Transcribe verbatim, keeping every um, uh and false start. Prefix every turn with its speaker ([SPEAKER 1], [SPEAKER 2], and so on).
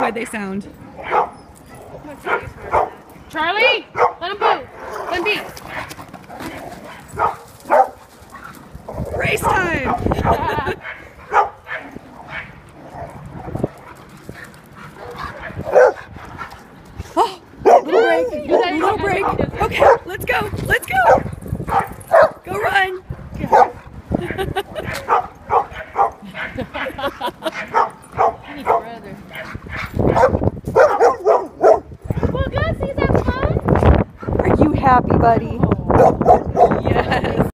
[SPEAKER 1] why they sound.
[SPEAKER 2] Charlie, let him move. Let him be.
[SPEAKER 1] Race time! Oh, little break, little break. Okay, let's go, let's go. Go run.
[SPEAKER 2] Well, Gus, is that fun?
[SPEAKER 1] Are you happy, buddy?